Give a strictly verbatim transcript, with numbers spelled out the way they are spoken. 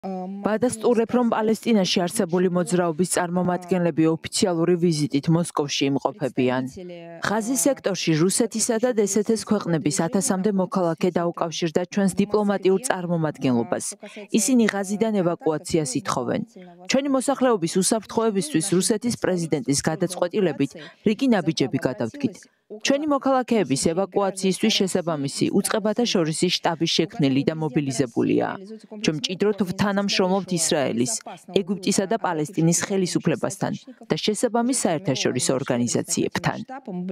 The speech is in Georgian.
ვადასტურებ, რომ პალესტინაში არსებული მოძრაობის წარმომადგენლები ოფიციალური ვიზიტით მოსკოვში იმყოფებიან. ღაზის სექტორში რუსეთისა და დსთ-ს ქვეყნების ათასამდე მოქალაქე დაუკავშირდა ჩვენს დიპლომატიურ წარმომადგენლობას. ისინი ღაზიდან ევაკუაციას ითხოვენ. ჩვენი მოსახლეობის უსაფრთხოებისთვის რუსეთის პრეზიდენტის გადაწყვეტილებით რიგი ნაბიჯები გადავდგით. ჩვენი მოქალაქეების ევაკუაციისთვის შესაბამისი უწყებათა შორისი შტაბი შექმნილი და მობილიზებულია. ჩვენ მჭიდროდ ვთანამშრომლობთ ისრაელის, ეგვიპტისა და პალესტინის ხელისუფლებასთან და შესაბამის საერთაშორისო ორგანიზაციებთან.